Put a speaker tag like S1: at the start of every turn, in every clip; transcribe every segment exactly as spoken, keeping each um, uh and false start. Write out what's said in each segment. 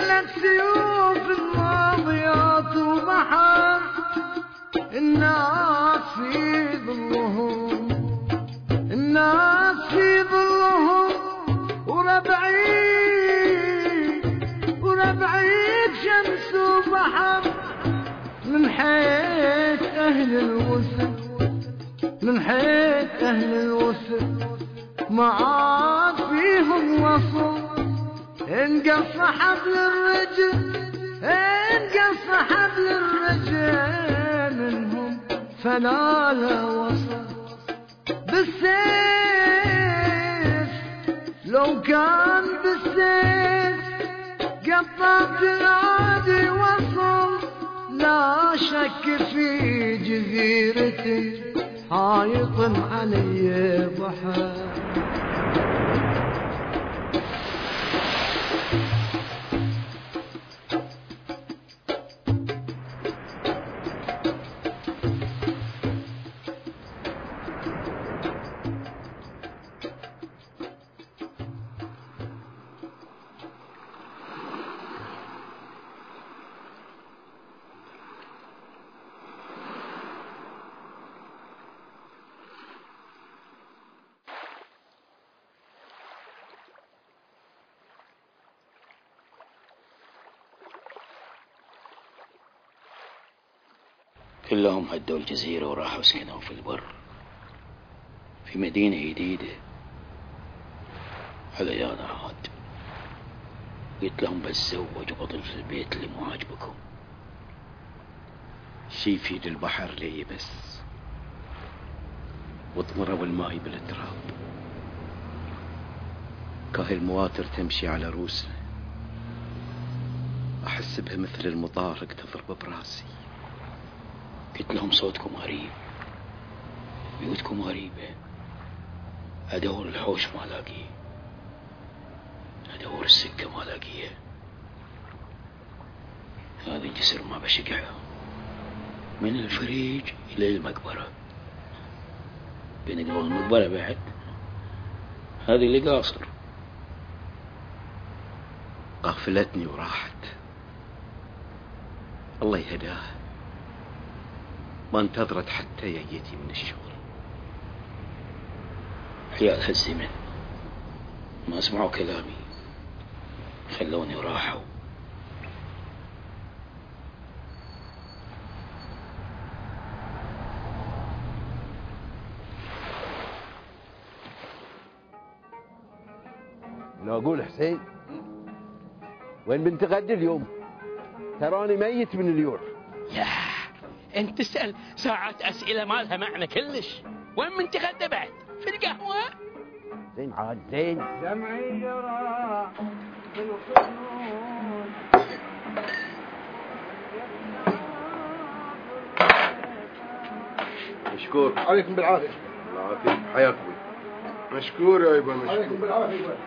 S1: لك سيوف الماضيات وبحر الناس في ظلهم، الناس في ظلهم، وربعيد وربعيد شمس وبحر من حيث أهل الوسط، من حيث أهل الوسط ما عاد فيهم وصل. انقص حبل الرجل، انقص حبل الرجل منهم فلا لا وصل. بالسيف لو كان بالسيف قطعت العادي وصل. لا شك في جزيرة حايط علي بحر.
S2: كلهم هدوا الجزيرة وراحوا سكنوا في البر في مدينة جديدة على يانا عاد. قلت لهم بتزوج وبطل في البيت اللي مو عاجبكم. شي يفيد البحر لي بس واطمروا الماي بالتراب. كاهي المواتر تمشي على روسنا، أحس بها مثل المطارق تضرب براسي. قلت لهم صوتكم غريب، بيوتكم غريبة، أدور الحوش ما لاقيه، أدور السكة ما لاقيها. هذا الجسر ما بشقعه من الفريج إلى المقبرة. بنقبل المقبرة بعد، هذه اللي قاصر. غفلتني وراحت، الله يهداها. ما انتظرت حتى جيتي من الشغل. عيال هالزمن ما سمعوا كلامي، خلوني وراحوا.
S3: لو أقول حسين وين بنت غد اليوم؟ تراني ميت من اليوم.
S4: يا انت تسأل ساعة أسئلة ما لها معنى كلش. وين من تغدى بعد؟ في القهوة؟
S3: زين عاد زين.
S1: جمعية راح بالخنون
S5: مشكور.
S6: عليكم بالعافية.
S5: بالعافية. حياكم.
S6: مشكور يا يبا مشكور.
S5: عليكم بالعافية.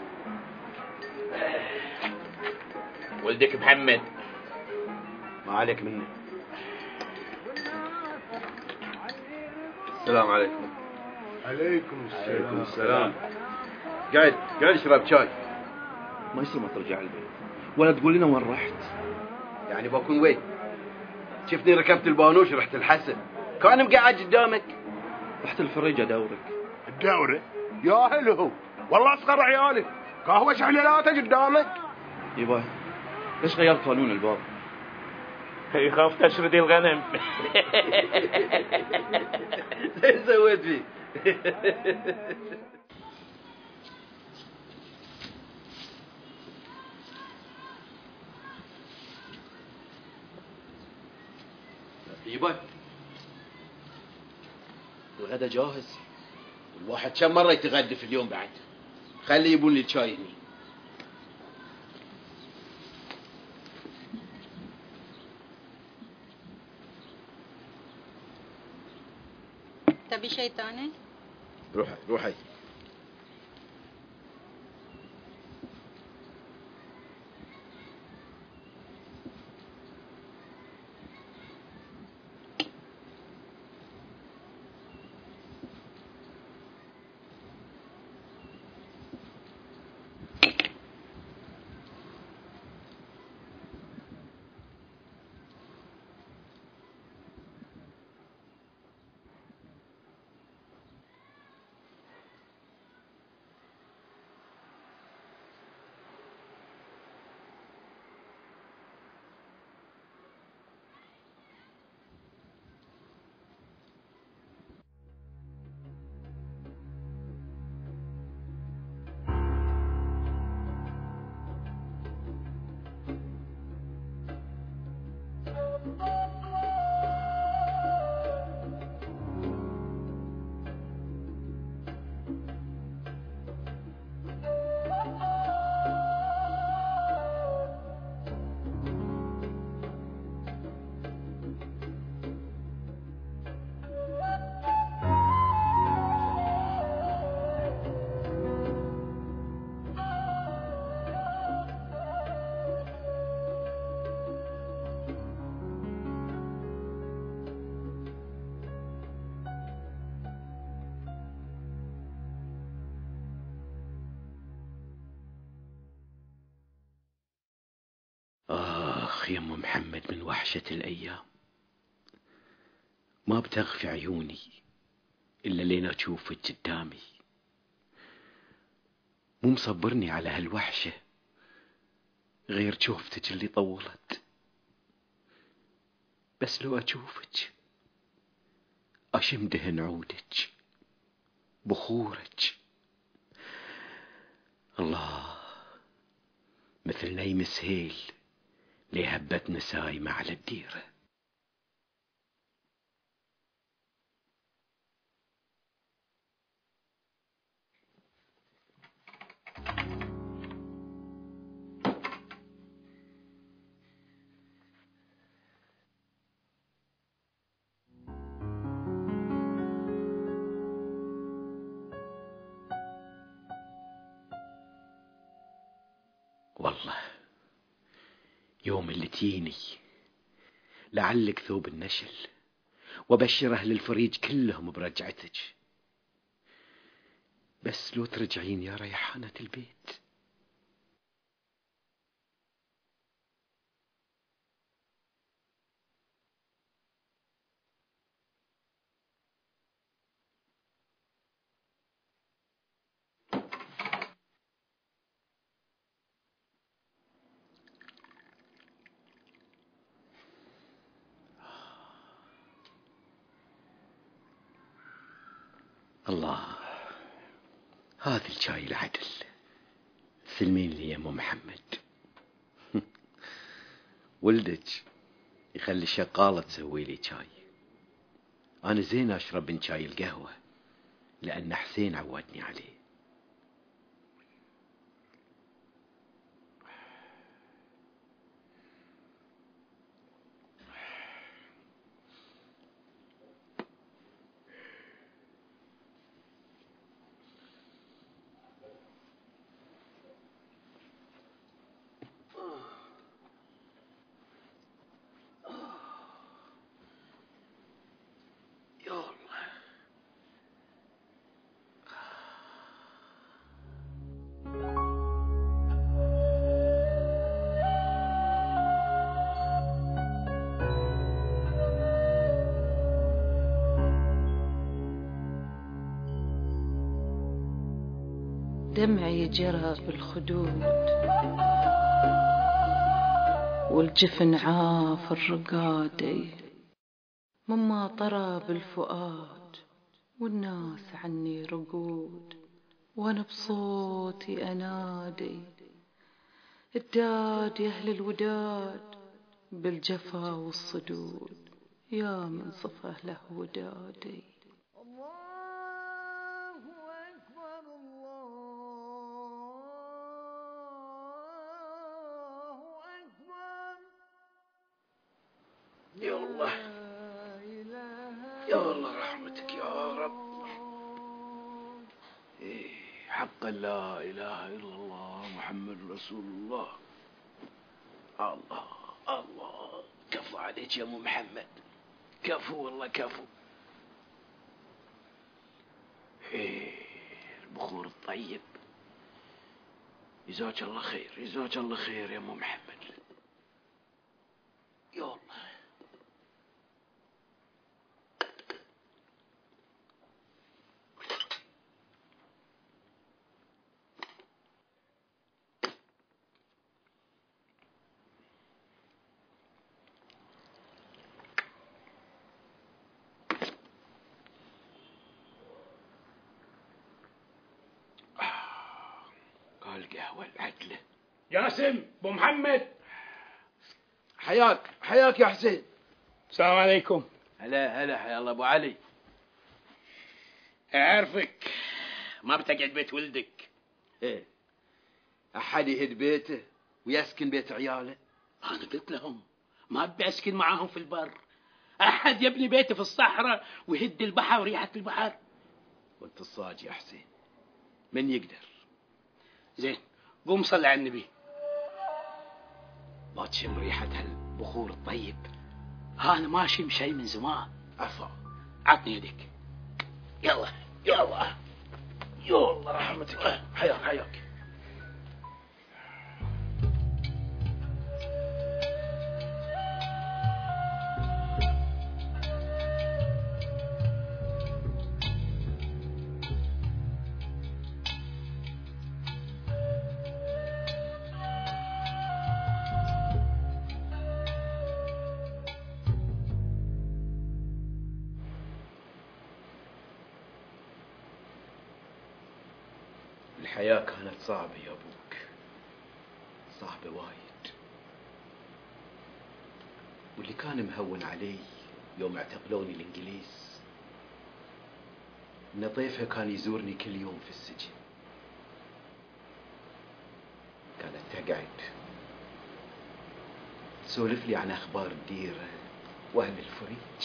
S4: ولدك محمد
S5: ما عليك منه. السلام عليكم.
S6: عليكم السلام.
S5: عليكم السلام. قاعد قاعد اشرب شاي. ما يصير ما ترجع البيت ولا تقول لنا وين رحت. يعني بكون وين؟ شفتني ركبت البانوش رحت الحسن، كان مقعد قدامك. رحت الفريج ادورك.
S6: الدورة؟ يا هلو والله اصغر عيالك، قهوة شحللاته قدامك.
S5: يبا ليش غيرت قانون الباب؟
S4: يخاف تشردي الغنم.
S5: زين سويت فيه. يبا الغدا جاهز. الواحد كم مرة يتغدى في اليوم بعد؟ خلي يبون لي الشاي هني.
S7: تبي شيء ثاني؟
S5: روحي روحي.
S2: يا أم محمد من وحشة الأيام، ما بتغفي عيوني إلا لين أشوفك قدامي. مو مصبرني على هالوحشة غير شوفتك اللي طولت، بس لو أشوفك أشم دهن عودك بخورك. الله، مثل نيم سهيل لهبت نسايمة على الديرة. والله يوم اللي تجيني لعلك ثوب النشل وبشر أهل الفريج كلهم برجعتك، بس لو ترجعين يا ريحانة البيت. الله، هذا الشاي العدل، سلمين لي يا ام محمد. ولدك يخلي الشقالة تسوي لي شاي، انا زين اشرب من شاي القهوة لان حسين عودني عليه.
S8: دمعي جرى بالخدود والجفن عاف الرقادي، مما طرى بالفؤاد والناس عني رقود، وانا بصوتي انادي الداد يا اهل الوداد بالجفا والصدود، يا من صفه له ودادي.
S2: يا الله يا الله رحمتك يا رب. إيه حقا لا إله إلا الله محمد رسول الله. الله الله، كفو عليك يا أم محمد، كفو والله كفو. إيه البخور الطيب، جزاك الله خير جزاك الله خير يا أم محمد. يا الله القهوة العدلة.
S4: جاسم، ابو محمد،
S5: حياك حياك يا حسين.
S4: السلام عليكم.
S2: هلا هلا، حيا الله ابو علي.
S4: اعرفك ما بتقعد بيت ولدك.
S5: ايه احد يهد بيته ويسكن بيت عياله؟
S4: انا قلت لهم ما ابي اسكن معاهم في البر، احد يبني بيته في الصحراء ويهد البحر وريحة البحر.
S5: وانت الصاج يا حسين، من يقدر؟
S4: زين قوم صل على النبي.
S2: ما تشم ريحة هالبخور الطيب؟
S4: انا ما اشم شيء من زمان.
S2: عفا،
S4: عطني يدك. يلا يلا
S2: يا الله رحمتك. حياك حياك.
S5: الحياة كانت صعبة يا أبوك، صعبة وايد. واللي كان مهون علي يوم اعتقلوني الإنجليز إن طيفها كان يزورني كل يوم في السجن. كانت تقعد تسولف لي عن أخبار الديرة وأهل الفريج.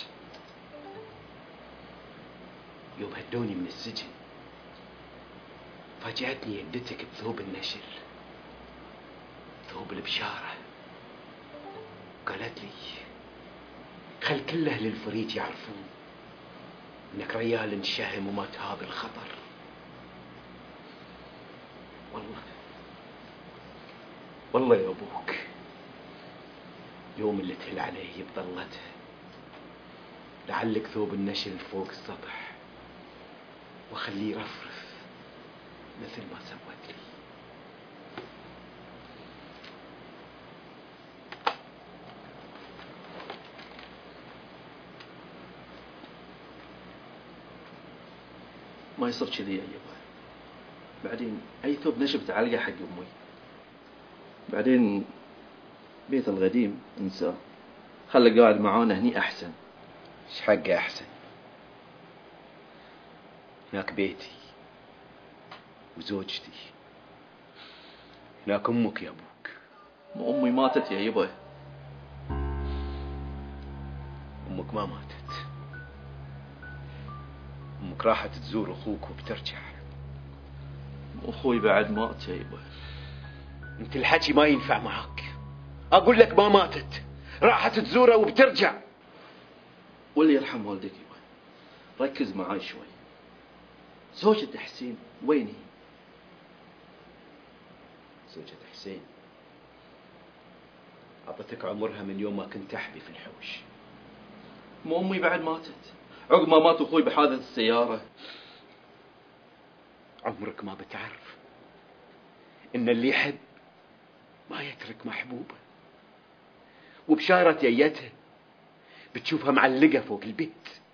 S5: يوم هدوني من السجن فاجأتني يدتك بثوب النشل، ثوب البشارة. قالت لي خل كل أهل الفريج يعرفون إنك ريال شهم وما تهاب الخطر. والله والله يا أبوك يوم اللي تهل عليه بضلتها لعلك ثوب النشل فوق السطح وخليه يرفرف مثل ما سوت لي.
S9: ما يصير كذي يا يبا. بعدين أي ثوب نشف تعلقه حق أمي. بعدين بيت القديم انساه، خلى قاعد معانا هني أحسن.
S5: إيش حقه أحسن؟ هناك بيتي وزوجتي، هناك أمك يا أبوك.
S9: مو أمي ماتت يا يبا.
S5: أمك ما ماتت، أمك راحت تزور أخوك وبترجع.
S9: أخوي بعد مات يا يبا.
S5: أنت الحكي ما ينفع معك. أقول لك ما ماتت، راحت تزوره وبترجع.
S9: واللي يرحم والدك يبا ركز معاي شوي. زوجة حسين وين هي؟
S5: زوجة حسين أعطتك عمرها من يوم ما كنت أحبي في الحوش.
S9: مو أمي بعد ماتت عقب ما مات أخوي بحادث السيارة.
S5: عمرك ما بتعرف إن اللي يحب ما يترك محبوبة. وبشارة ييتها بتشوفها معلقة فوق البيت.